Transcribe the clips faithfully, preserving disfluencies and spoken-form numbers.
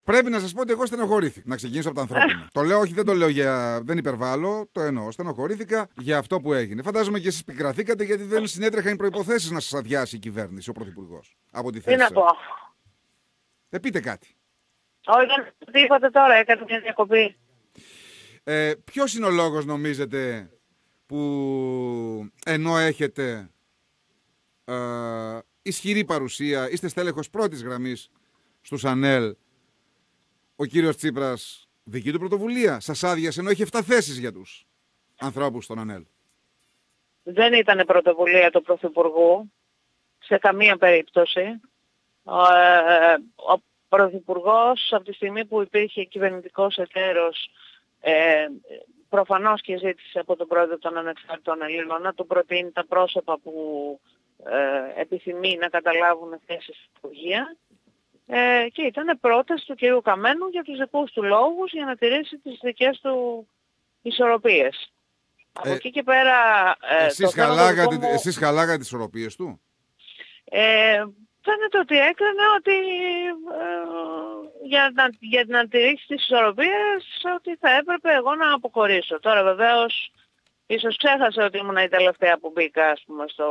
Πρέπει να σας πω ότι εγώ στενοχωρήθηκα. Να ξεκινήσω από τα ανθρώπινα. Το λέω, όχι, δεν το λέω για. Δεν υπερβάλλω, το εννοώ. Στενοχωρήθηκα για αυτό που έγινε. Φαντάζομαι και εσείς πικραθήκατε γιατί δεν συνέτρεχαν οι προϋποθέσεις να σας αδειάσει η κυβέρνηση, ο Πρωθυπουργός. Από τη θέση. Τι να πω. Ε, πείτε κάτι. Όχι, δεν είπατε τώρα, έκανε μια διακοπή. Ε, ποιος είναι ο λόγος, νομίζετε, που ενώ έχετε ε, ισχυρή παρουσία, είστε στέλεχος πρώτης γραμμής στους ΑΝΕΛ, ο κύριος Τσίπρας, δική του πρωτοβουλία, σας άδειασε ενώ έχει επτά θέσεις για τους ανθρώπους στον ΑΝΕΛ? Δεν ήταν πρωτοβουλία του Πρωθυπουργού, σε καμία περίπτωση. Ε, ο Πρωθυπουργός, από τη στιγμή που υπήρχε κυβερνητικός εταίρος, ε, προφανώς και ζήτησε από τον Πρόεδρο των Ανεξάρτητων Ελλήνων να του προτείνει τα πρόσωπα που ε, επιθυμεί να καταλάβουν θέσεις στην Υπουργεία. Ε, και ήταν πρόταση του κυρίου Καμένου για τους δικούς του λόγους για να τηρήσει τις δικές του ισορροπίες. Ε, από εκεί και πέρα... Ε, εσείς, χαλάγατε, μου... εσείς χαλάγατε τις ισορροπίες του? Ε, φαίνεται ότι έκρινε ότι ε, για, να, για να τηρήσει τις ισορροπίες ότι θα έπρεπε εγώ να αποχωρήσω. Τώρα βεβαίως ίσως ξέχασε ότι ήμουν η τελευταία που μπήκα, ας πούμε, στο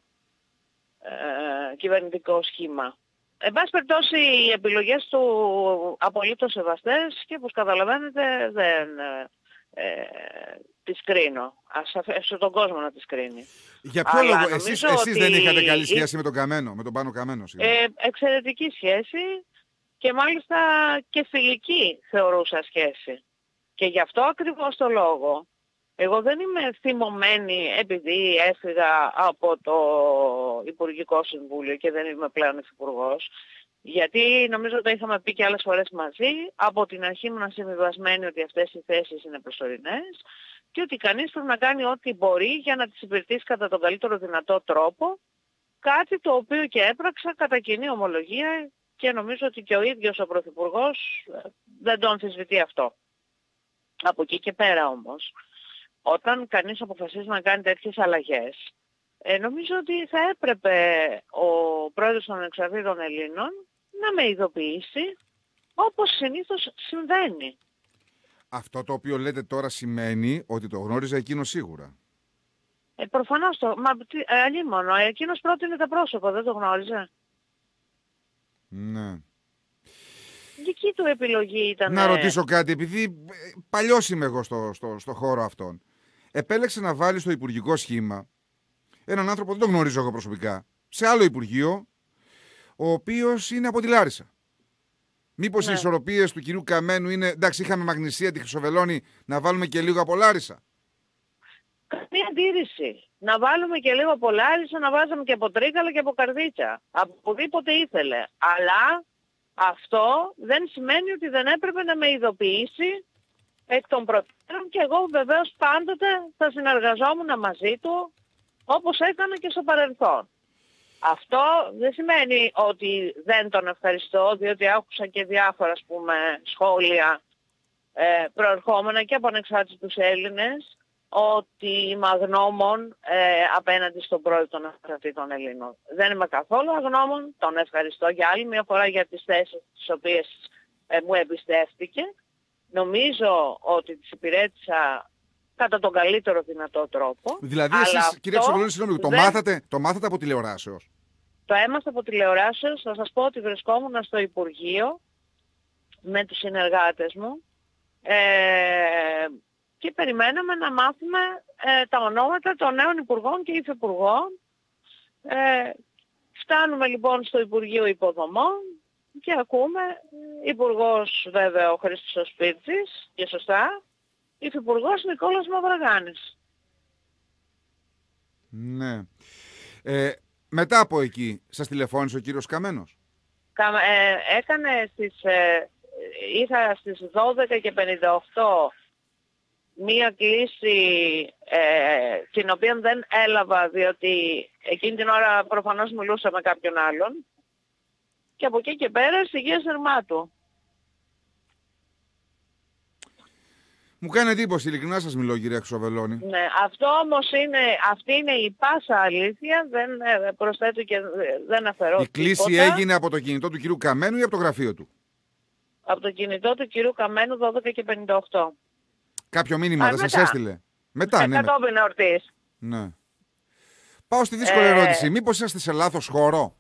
ε, κυβερνητικό σχήμα. Εν πάση περιπτώσει, οι επιλογές του απολύτως σεβαστές και όπως καταλαβαίνετε δεν ε, τις κρίνω. Ας αφήσω τον κόσμο να τις κρίνει. Για ποιο Αλλά λόγο, εσείς, εσείς ότι... δεν είχατε καλή σχέση η... με τον Καμένο, με τον Πάνο Καμένο? Ε, εξαιρετική σχέση και μάλιστα και φιλική θεωρούσα σχέση. Και γι' αυτό ακριβώς το λόγο. Εγώ δεν είμαι θυμωμένη επειδή έφυγα από το Υπουργικό Συμβούλιο και δεν είμαι πλέον υφυπουργός. Γιατί νομίζω ότι είχαμε πει και άλλες φορές μαζί, από την αρχή ήμουν συμβιβασμένη ότι αυτές οι θέσεις είναι προσωρινές και ότι κανείς πρέπει να κάνει ό,τι μπορεί για να τις υπηρετήσει κατά τον καλύτερο δυνατό τρόπο, κάτι το οποίο και έπραξα κατά κοινή ομολογία και νομίζω ότι και ο ίδιος ο Πρωθυπουργός δεν το αμφισβητεί αυτό. Από εκεί και πέρα όμως, όταν κανείς αποφασίζει να κάνει τέτοιες αλλαγές, ε, νομίζω ότι θα έπρεπε ο Πρόεδρος των Ανεξαρτήτων Ελλήνων να με ειδοποιήσει όπως συνήθως συμβαίνει. Αυτό το οποίο λέτε τώρα σημαίνει ότι το γνώριζε εκείνο σίγουρα. Ε, προφανώς το... Μα ε, αλλήμωνο. Εκείνος πρότεινε τα πρόσωπα, δεν το γνώριζε. Ναι. Δική του επιλογή ήταν... Να ρωτήσω κάτι, επειδή παλιός είμαι εγώ στο, στο, στο χώρο αυτόν. Επέλεξε να βάλει στο υπουργικό σχήμα έναν άνθρωπο, δεν τον γνωρίζω εγώ προσωπικά, σε άλλο υπουργείο, ο οποίος είναι από τη Λάρισα. Μήπως ναι. Οι ισορροπίες του κυρίου Καμένου είναι, εντάξει, είχαμε Μαγνησία, τη Χρυσοβελώνη, να βάλουμε και λίγο από Λάρισα? Καμία αντίρρηση. Να βάλουμε και λίγο από Λάρισα, να βάζαμε και από Τρίκαλα και από Καρδίτσα. Από οπουδήποτε ήθελε. Αλλά αυτό δεν σημαίνει ότι δεν έπρεπε να με ειδοποιήσει εκ των προτέρων και εγώ βεβαίως πάντοτε θα συνεργαζόμουν μαζί του όπως έκανα και στο παρελθόν. Αυτό δεν σημαίνει ότι δεν τον ευχαριστώ, διότι άκουσα και διάφορα, ας πούμε, σχόλια ε, προερχόμενα και από ανεξάρτητους Έλληνες ότι είμαι αγνώμων ε, απέναντι στον Πρόεδρο των Ανεξαρτήτων Ελλήνων. Δεν είμαι καθόλου αγνώμων, τον ευχαριστώ για άλλη μια φορά για τις θέσεις τις οποίες ε, μου εμπιστεύτηκε. Νομίζω ότι τις υπηρέτησα κατά τον καλύτερο δυνατό τρόπο. Δηλαδή εσείς, κυρία Χρυσοβελώνη, συγγνώμη, το, δεν... μάθατε, το μάθατε από τηλεοράσεως? Το έμαθα από τηλεοράσεως. Θα σας πω ότι βρισκόμουν στο Υπουργείο με τους συνεργάτες μου ε, και περιμέναμε να μάθουμε ε, τα ονόματα των νέων υπουργών και υφυπουργών. Ε, φτάνουμε λοιπόν στο Υπουργείο Υποδομών και ακούμε υπουργός βέβαια ο Χρήστος ο Σπίρτζης, και σωστά, υφυπουργός Νικόλας Μαυραγάνης. Ναι. Ε, μετά από εκεί σας τηλεφώνησε ο κύριος Καμένος? Κα, ε, έκανε στις... Ε, είχα στις δώδεκα και πενήντα οκτώ μία κλήση ε, την οποία δεν έλαβα διότι εκείνη την ώρα προφανώς μιλούσα με κάποιον άλλον και από εκεί και πέρα στη Γεία Σερμάτου. Μου κάνει εντύπωση, ειλικρινά σας μιλώ, κυρία Χρυσοβελώνη. Ναι, αυτό όμως είναι, αυτή είναι η πάσα αλήθεια, δεν προσθέτω και δεν αφαιρώ. Η κλήση τίποτα. Έγινε από το κινητό του κυρίου Καμένου ή από το γραφείο του? από το κινητό του κυρίου Καμένου δώδεκα και πενήντα οκτώ. Κάποιο μήνυμα Α, δεν σας μετά. έστειλε? Μετά, ναι. Κατόπιν εορτής. Ναι. Πάω στη δύσκολη Ε, ερώτηση. Μήπως είσαστε σε λάθος χώρο?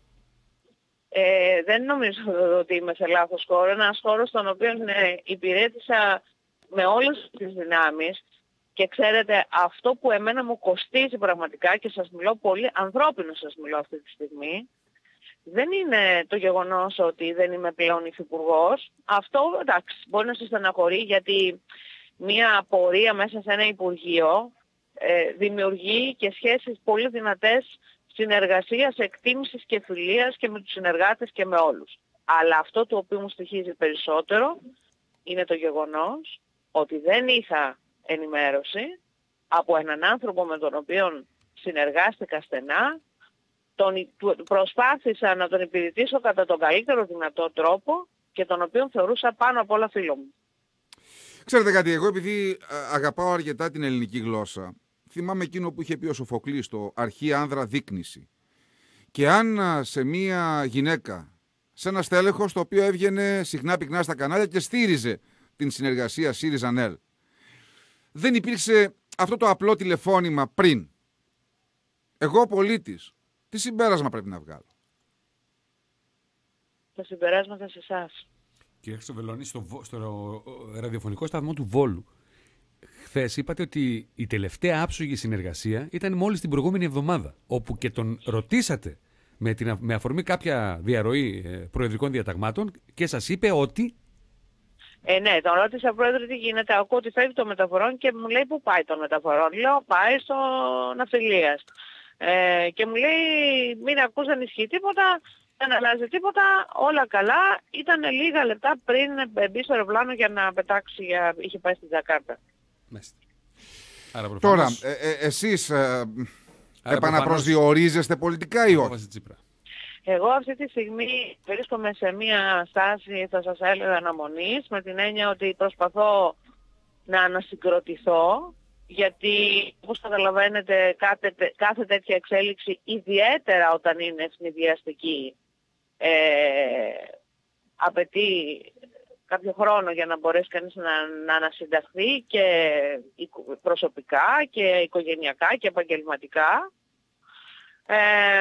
Ε, δεν νομίζω ότι είμαι σε λάθος χώρο. Ένας χώρος στον οποίο ε, υπηρέτησα με όλες τις δυνάμεις και ξέρετε αυτό που εμένα μου κοστίζει πραγματικά και σας μιλώ πολύ ανθρώπινο, σας μιλώ αυτή τη στιγμή, δεν είναι το γεγονός ότι δεν είμαι πλέον υφυπουργός. Αυτό εντάξει μπορεί να σας στεναχωρεί γιατί μια πορεία μέσα σε ένα υπουργείο ε, δημιουργεί και σχέσεις πολύ δυνατές συνεργασίας, εκτίμησης και φιλίας και με τους συνεργάτες και με όλους. Αλλά αυτό το οποίο μου στοιχίζει περισσότερο είναι το γεγονός ότι δεν είχα ενημέρωση από έναν άνθρωπο με τον οποίο συνεργάστηκα στενά, τον προσπάθησα να τον υπηρετήσω κατά τον καλύτερο δυνατό τρόπο και τον οποίο θεωρούσα πάνω απ' όλα φίλο μου. Ξέρετε κάτι, εγώ επειδή αγαπάω αρκετά την ελληνική γλώσσα, θυμάμαι εκείνο που είχε πει ο Σοφοκλής στο «Αρχή άνδρα δείκνηση». Και αν σε μία γυναίκα, σε ένα στέλεχος το οποίο έβγαινε συχνά πυκνά στα κανάλια και στήριζε την συνεργασία ΣΥΡΙΖΑ-ΝΕΛ, δεν υπήρξε αυτό το απλό τηλεφώνημα πριν. Εγώ πολίτης, τι συμπέρασμα πρέπει να βγάλω? Τα συμπεράσματα σε εσάς. Κύριε Χρυσοβελώνη, στο, στο ραδιοφωνικό σταθμό του Βόλου, χθες είπατε ότι η τελευταία άψογη συνεργασία ήταν μόλις την προηγούμενη εβδομάδα, όπου και τον ρωτήσατε με, την, με αφορμή κάποια διαρροή ε, προεδρικών διαταγμάτων και σας είπε ότι... Ε, ναι, τον ρώτησα πρόεδρε τι γίνεται, ακούω ότι φεύγει το μεταφορών και μου λέει πού πάει το μεταφορών. Λέω πάει στο ναυτιλίας. Ε, και μου λέει μην ακούς, δεν ισχύει τίποτα, δεν αλλάζει τίποτα, όλα καλά. Ήταν λίγα λεπτά πριν μπει στο αεροπλάνο για να πετάξει, για... είχε πάει στη Τζακάρτα. Άρα προφανώς... Τώρα, ε, ε, εσείς ε, επαναπροσδιορίζεστε πολιτικά ή όχι? Εγώ αυτή τη στιγμή βρίσκομαι σε μια στάση, θα σας έλεγα, αναμονής, με την έννοια ότι προσπαθώ να ανασυγκροτηθώ, γιατί όπως καταλαβαίνετε κάθε, κάθε τέτοια εξέλιξη, ιδιαίτερα όταν είναι ευνηδιαστική, ε, απαιτεί κάποιο χρόνο για να μπορέσει κανείς να, να ανασυνταχθεί και προσωπικά και οικογενειακά και επαγγελματικά. Ε,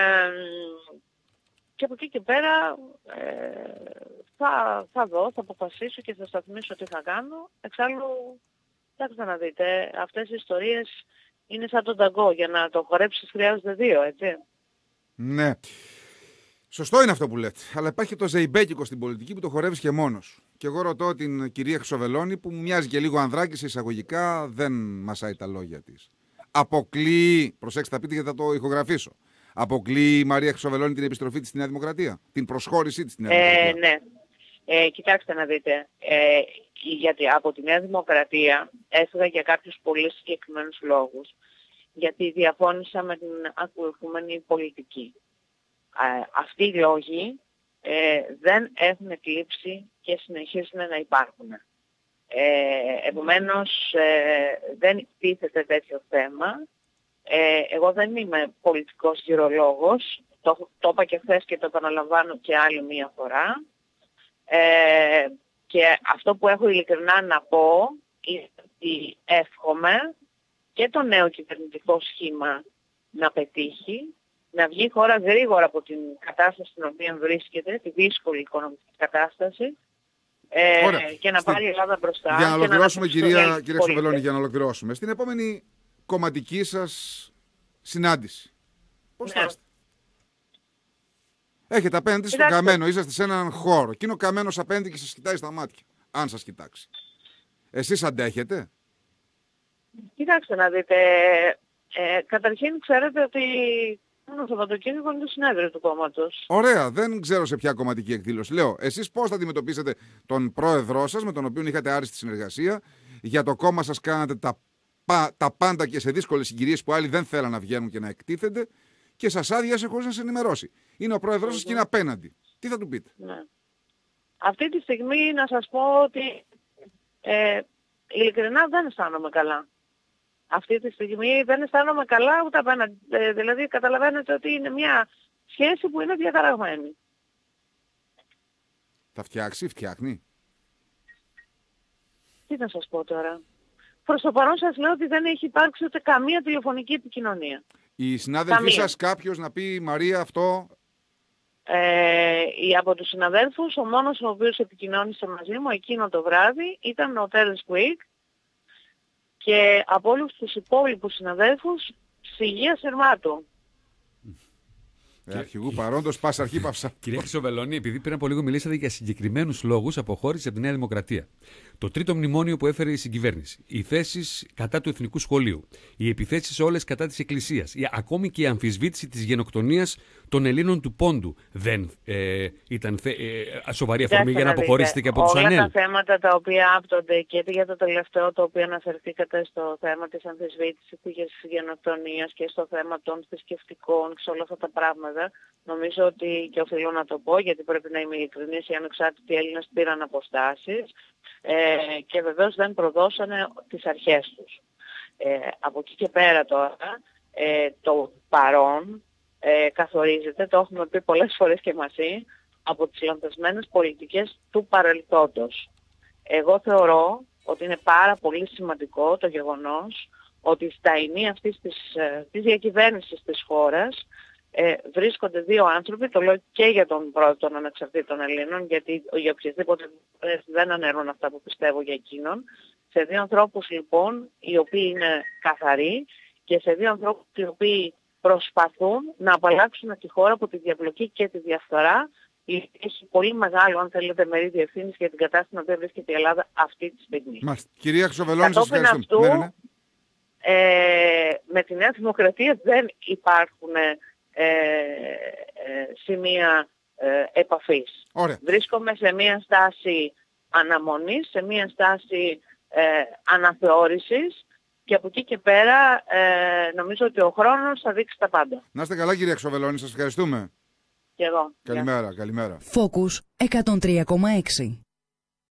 και από εκεί και πέρα ε, θα, θα δω, θα αποφασίσω και θα σταθμίσω τι θα κάνω. Εξάλλου, κοιτάξτε να δείτε, αυτές οι ιστορίες είναι σαν τον ταγκό. Για να το χορέψεις χρειάζονται δύο, έτσι. Ναι. Σωστό είναι αυτό που λέτε. Αλλά υπάρχει το ζεϊμπέκικο στην πολιτική που το χορεύεις και μόνος. Και εγώ ρωτώ την κυρία Χρυσοβελώνη, που μου μοιάζει και λίγο ανδράκι σε εισαγωγικά, δεν μασάει τα λόγια της. Αποκλείει, προσέξτε θα πείτε γιατί θα το ηχογραφήσω, αποκλείει η Μαρία Χρυσοβελώνη την επιστροφή της στη Νέα Δημοκρατία, την προσχώρησή της στη Νέα Δημοκρατία? Ε, ναι. Ε, κοιτάξτε να δείτε, ε, γιατί από τη Νέα Δημοκρατία έφυγα για κάποιους πολύ συγκεκριμένους λόγους. Γιατί διαφώνησα με την ακολουθούμενη πολιτική. Ε, αυτοί οι λόγοι ε, δεν έχουν εκλείψει και συνεχίζουν να υπάρχουν. Ε, επομένως ε, δεν τίθεται τέτοιο θέμα. Ε, εγώ δεν είμαι πολιτικός γυρολόγος, το, το είπα και χθες και το επαναλαμβάνω και άλλη μία φορά. Ε, και αυτό που έχω ειλικρινά να πω είναι ότι εύχομαι και το νέο κυβερνητικό σχήμα να πετύχει, να βγει η χώρα γρήγορα από την κατάσταση στην οποία βρίσκεται, τη δύσκολη οικονομική κατάσταση, ε, και να πάρει η Ελλάδα μπροστά. Για να ολοκληρώσουμε, να κυρία, κυρία Χρυσοβελώνη, για να ολοκληρώσουμε. Στην επόμενη κομματική σας συνάντηση, πώς θα είστε? Έχετε απέναντι στον Καμένο, είσαστε σε έναν χώρο. Και είναι ο Καμένος απέναντι και σας κοιτάει στα μάτια. Αν σας κοιτάξει. Εσείς αντέχετε? Κοιτάξτε να δείτε. Ε, καταρχήν ξέρετε ότι το Σαββατοκύριακο είναι το συνέδριο του κόμματος. Ωραία, δεν ξέρω σε ποια κομματική εκδήλωση. Λέω, εσείς πώς θα αντιμετωπίσετε τον πρόεδρό σας, με τον οποίο είχατε άριστη συνεργασία, για το κόμμα σας κάνατε τα, τα πάντα και σε δύσκολες συγκυρίες που άλλοι δεν θέλαν να βγαίνουν και να εκτίθενται, και σας άδειασε χωρίς να σε ενημερώσει. Είναι ο πρόεδρός σας και είναι απέναντι. Τι θα του πείτε? Ναι. Αυτή τη στιγμή να σας πω ότι ε, ειλικρινά δεν αισθάνομαι καλά. Αυτή τη στιγμή δεν αισθάνομαι καλά ούτε απέναντι. Ε, δηλαδή καταλαβαίνετε ότι είναι μια σχέση που είναι διαταραγμένη. Θα φτιάξει, φτιάχνει. τι να σας πω τώρα. Προς το παρόν σας λέω ότι δεν έχει υπάρξει ούτε καμία τηλεφωνική επικοινωνία. Οι συνάδελφοί σας κάποιος να πει Μαρία αυτό... Ε, από τους συναδέλφους, ο μόνος ο οποίος επικοινώνησε μαζί μου εκείνο το βράδυ ήταν ο Τέρενς Κουίκ και από όλους τους υπόλοιπους συναδέλφους Σιγεία Σερμάτου. Ε, αρχηγού παρόντος, πας αρχή παύσα. Κυρία Χρυσοβελώνη, επειδή πριν από λίγο μιλήσατε για συγκεκριμένους λόγους αποχώρησης από τη Νέα Δημοκρατία. Το τρίτο μνημόνιο που έφερε η συγκυβέρνηση, οι θέσεις κατά του εθνικού σχολείου, οι επιθέσεις όλες κατά της Εκκλησίας, η, ακόμη και η αμφισβήτηση της γενοκτονίας των Ελλήνων του Πόντου δεν ε, ήταν θε, ε, σοβαρή αφορμή για να αποχωρήσετε και από τους ΑΝΕΛ. Όλα τα θέματα τα οποία άπτονται και για το τελευταίο το οποίο αναφερθήκατε στο θέμα της αμφισβήτησης της γενοκτονίας και στο θέμα των θρησκευτικών και σε όλα αυτά τα πράγματα, νομίζω ότι, και οφείλω να το πω γιατί πρέπει να είμαι ειλικρινής, οι ανεξάρτητοι Έλληνες πήραν αποστάσεις ε, και βεβαίως δεν προδώσανε τις αρχές τους. Ε, από εκεί και πέρα τώρα ε, το παρόν ε, καθορίζεται, το έχουμε πει πολλές φορές και μαζί, από τις λανθασμένες πολιτικές του παρελθόντος. Εγώ θεωρώ ότι είναι πάρα πολύ σημαντικό το γεγονός ότι στα ηνία αυτής της, της διακυβέρνησης της χώρας ε, βρίσκονται δύο άνθρωποι, το λέω και για τον πρόεδρο των ανεξαρτήτων Ελλήνων, γιατί για οποιασδήποτε δεν αναιρούν αυτά που πιστεύω για εκείνον, σε δύο ανθρώπους λοιπόν οι οποίοι είναι καθαροί και σε δύο ανθρώπους οι οποίοι προσπαθούν να απαλλάξουν τη χώρα από τη διαπλοκή και τη διαφθορά. Έχει πολύ μεγάλο, αν θέλετε, μερίδιο ευθύνης για την κατάσταση στην οποία βρίσκεται η Ελλάδα αυτή τη στιγμή. Μάλιστα. Κυρία Χρυσοβελώνη, σας Κατόπιν ευχαριστούμε. αυτού, Ναι, ναι. Ε, με τη Νέα Δημοκρατία δεν υπάρχουν ε, ε, σημεία ε, επαφής. Ωραία. Βρίσκομαι σε μια στάση αναμονής, σε μια στάση ε, αναθεώρησης και από εκεί και πέρα ε, νομίζω ότι ο χρόνος θα δείξει τα πάντα. Να είστε καλά κυρία Χρυσοβελώνη, σας ευχαριστούμε. Και εγώ. Καλημέρα, καλημέρα. Focus εκατόν τρία κόμμα έξι.